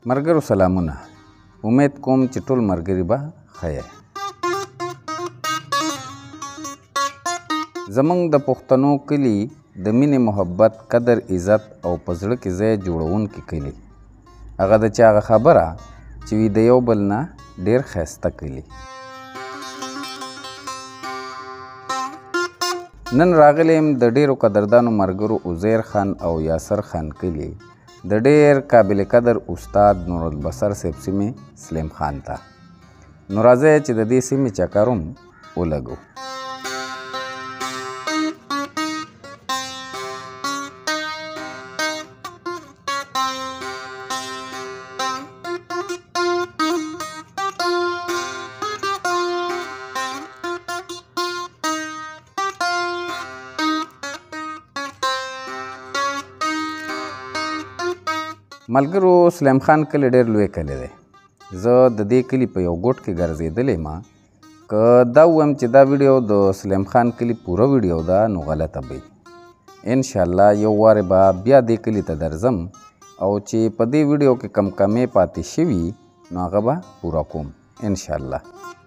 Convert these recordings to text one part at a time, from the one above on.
مرګرو سلامونه. امید کوم چې ټول مرګري به ښه یې. زمونږ د پښتنو کلي د مینې محبت قدر عزت او په زړه کې ځای جوړونکي کلي. هغه د چا هغه خبره چې وي د یو بل نه ډېر ښایسته کلي. نن راغلی یم د ډېرو قدردانو ملګرو عزیر خان او یاسر خان کلي د ډېر قابل قدر استاد نورالبصر صاحب سیمې سلیم خان ته. نو راځئ چې د دې سیمې چکر هم ولګو. ملګرو سلیم خان کلی ډېر لوی کلی دی. زه د دې کلي په یو ګوټ کې ګرځېدلی یم. که دا ووایم چې دا ویډیو د سلیم خان کلي پوره ویډیو ده نو غلطه به وي. انشاءالله یو وارې به بیا دې کلي ته درځم او چې په دې ویډیو کې کم کمې پاتې شوي نو هغه به پوره کوم انشاءالله.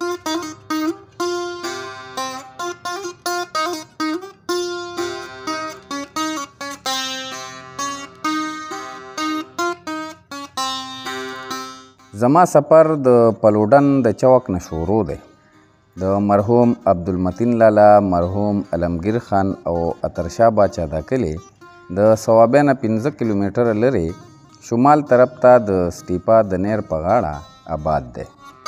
زما سفر د پلوډن د چوک نه شروع دی. د مرحوم عبدالمتین لالا، مرحوم علمگیر خان او اترشاه باچا دا کلی د صوابۍ نه 15 کیلومیټره لرې شمال طرف ته د سټیپا د نیر په غاړه آباد دی.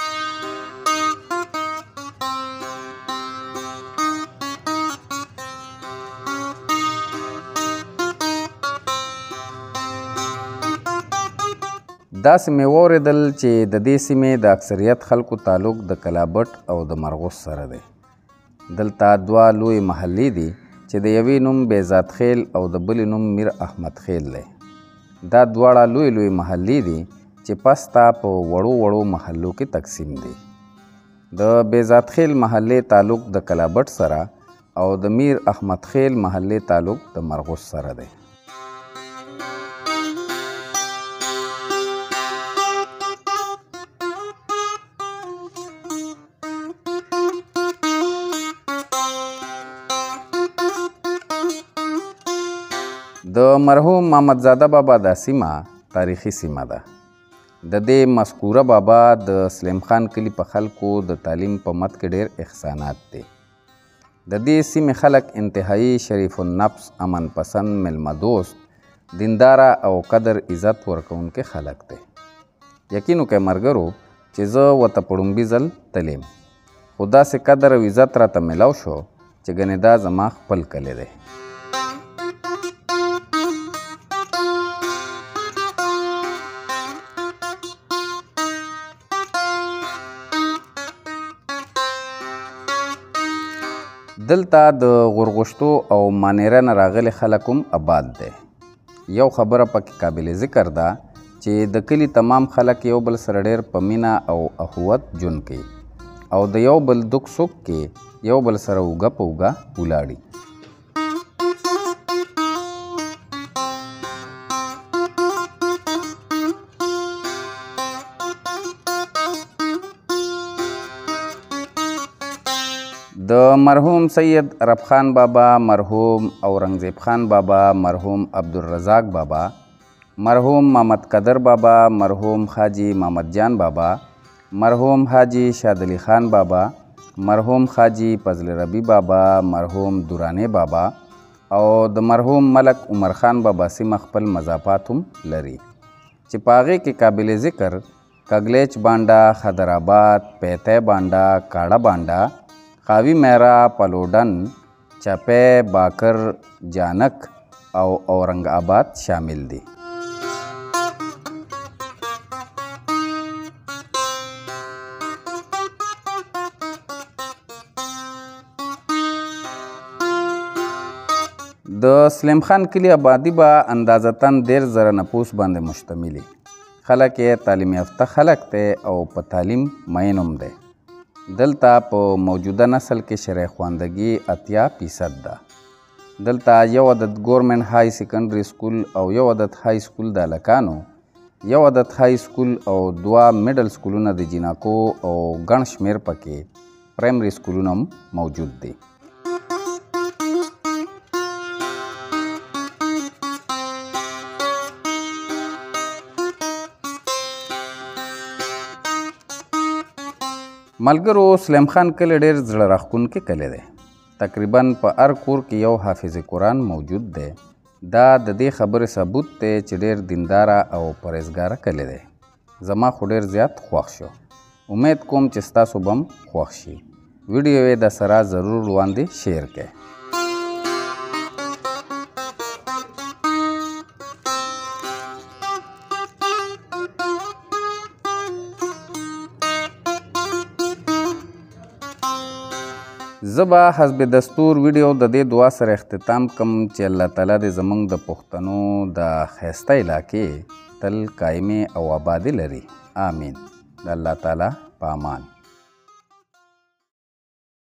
داسې مې واورېدل چې د دې سیمې د اکثریت خلکو تعلق د کلابټ او د مرغوس سره دی. دلته دوه لوی محلې دي چې د یوې نوم بیزاد خیل او د بلې نوم میر احمد خیل دی. دا دواړه لوی لوی محلې دي چې پسته په وړو وړو محلو کې تقسیم دي. د بیزاد خیل محلې تعلق د کلابټ سره او د میر احمد خیل محلې تعلق د مرغوس سره دی. د مرحوم محمدزاده بابا دا سیمه تاریخي سیمه ده. د دې مذکوره بابا د سلیم خان کلي په خلکو د تعلیم په مد کې ډېر احسانات دي. د دې سیمې خلک انتهایی شریف النفس، امن پسند، میلمه دوست، دینداره او قدر عزت ورکوونکي خلک دي. یقین وکړئ ملګرو چې زه ورته په لومړي ځل تلیم خو داسې قدر او عزت راته میلاو شو چې ګنې دا زما خپل کلی دی. دلته د غورغشتو او مانیره نه راغلي خلک هم آباد دی. یو خبره پکې قابل ذکر ده چې د کلي تمام خلک یو بل سره ډېر په مینه او اخوت ژوند کوي او د یو بل دک سک کې یو بل سره اوږه په اوږه ولاړي. د مرحوم سید عرب خان بابا، مرحوم اورنگزیب خان بابا، مرحوم عبدالرزاق بابا، مرحوم محمد قدر بابا، مرحوم حاجی محمد جان بابا، مرحوم حاجی شاد علی خان بابا، مرحوم حاجی فضل ربی بابا، مرحوم دورانی بابا او د مرحوم ملک عمر خان بابا سیمه خپل مضافات هم لري چې په هغې کې قابل ذکر کګلیچ بانډا، خدرآباد، پیتی بانډا، کاړه بانډا، خاوی میرا، پلوډن، چپی، باکر، جانک او اورنگ آباد شامل دي. د سلیم خان کلي آبادي به اندازتاً 13,000 نفوس باندې مشتملي. خلک یې تعلیم یافته خلک دی او په تعلیم مین هم دی. دلته په موجوده نسل کې شرعي خواندګي 80% ده. دلته یو عدد ګورمنټ های سیکنډري سکول او یو عدد های سکول د هلکانو یو عدد های سکول او 2 میډل سکولونه د جیناکو او ګڼ شمېر پکې پرایمري سکولونه هم موجود دي. ملګرو، سلیم خان کلی ډېر زړه راښکونکی کلی دی. تقریبا په هر کور کې یو حافظ قرآن موجود دی. دا د دې خبرې ثبوت دی چې ډېر دینداره او پرهیزګاره کلی دی. زما خو ډېر زیات خوښ شو. امید کوم چې ستاسو به هم خوښ شي. ویډیو یې د سره ضرور وړاندې شیر کړئ. زه به حسب دستور ویډیو د دې دعا سره اختتام کم چې الله تعالی دې زموږ د پښتنو د ښایسته علاقې تل قایمې او آبادې لري. آمین. د الله تعالی په امان.